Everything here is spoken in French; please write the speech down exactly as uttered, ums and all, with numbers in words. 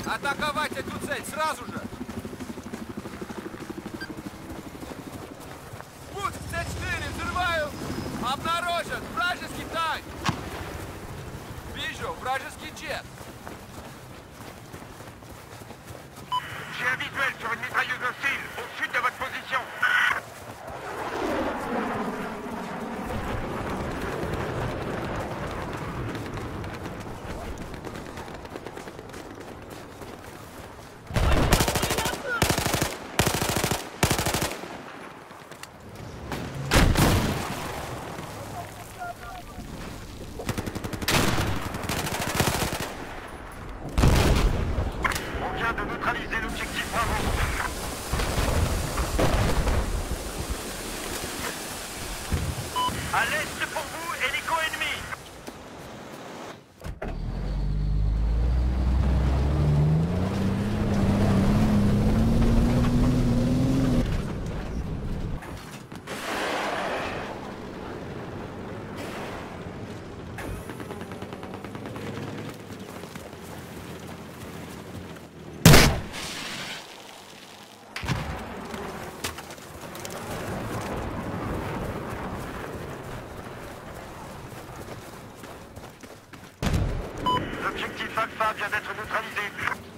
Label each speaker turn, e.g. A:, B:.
A: Атаковать эту цель сразу же! Путь к Ц четыре, взрываю! Обнаружен! Вражеский танк! Вижу, вражеский джет!
B: J'ai un visuel sur une mitrailleuse hostile, au sud de votre position. On vient de neutraliser l'objectif Bravo. À l'est pour vous, hélico ennemi. L'objectif Alpha vient d'être neutralisé.